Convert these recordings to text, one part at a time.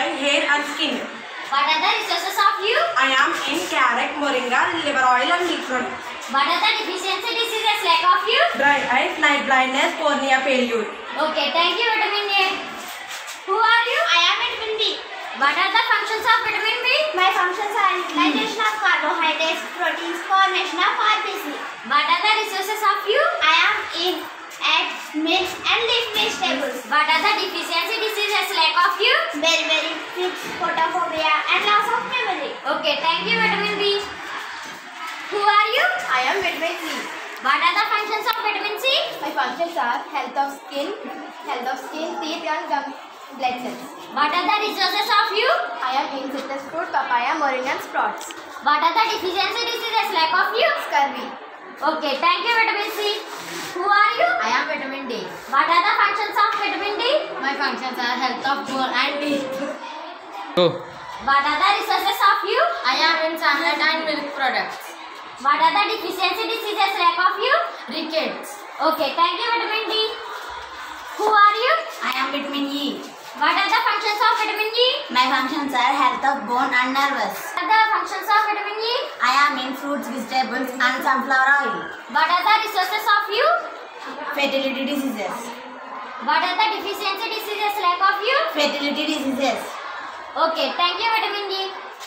eye, hair and skin. What are the resources of you? I am in carrot, moringa, liver oil and milk products. What are the deficiency diseases lack of you? Dry eyes, night blindness, cornea failure. Okay, thank you vitamin A. Who are you? I am vitamin B. What are the functions of vitamin B? My functions are utilization of carbohydrates, proteins, formation of RBC. What are the resources of you? I am in eggs, milk and leaf vegetables. What are the deficiency diseases lack of you? Beriberi, fits, photophobia and loss of memory. Okay, thank you vitamin B. Who are you? I am vitamin C. What are the functions of vitamin C? My functions are health of skin, teeth and gums, blood cells. What are the resources of you? I am in citrus fruit, papaya, moringa and sprouts. What are the deficiency diseases lack of you? Scurvy. Okay, thank you vitamin C. Who are you? I am vitamin D. What are the functions of vitamin D? My functions are health of bone and teeth. Go. What are the resources of you? I am in salad and milk products. What are the deficiency diseases lack of you? Rickets. Okay, thank you vitamin D. Who are you? I am vitamin E. What are the functions of vitamin E? My functions are health of bone and nervous. What are the functions of vitamin E? I am in fruits, vegetables and sunflower oil. What are the resources of you? Fertility diseases. What are the deficiency diseases lack of you? Fertility diseases. Okay, thank you vitamin D.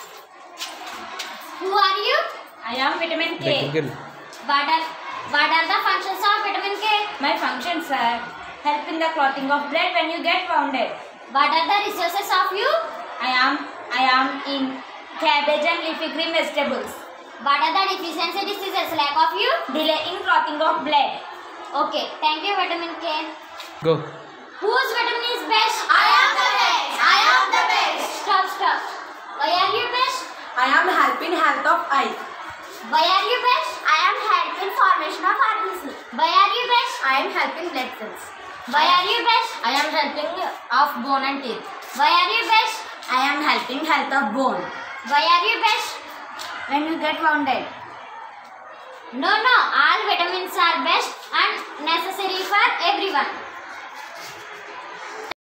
Who are you? I am vitamin K. Technical. What are the functions of vitamin K? My functions are help in the clotting of blood when you get wounded. What are the resources of you? I am in cabbage and leafy green vegetables. What are the deficiency diseases lack of you? Delay in clotting of blood. Okay, thank you vitamin K. Go. Whose vitamin is best? I am the best. I am the best. Stop. Why are you best? I am helping health of eye. Why are you best? I am helping formation of RBC. Why are you best? I am helping blood cells. Why are you best? I am helping of bone and teeth. Why are you best? I am helping health of bone. Why are you best? When you get wounded. No. All vitamins are best and necessary for everyone.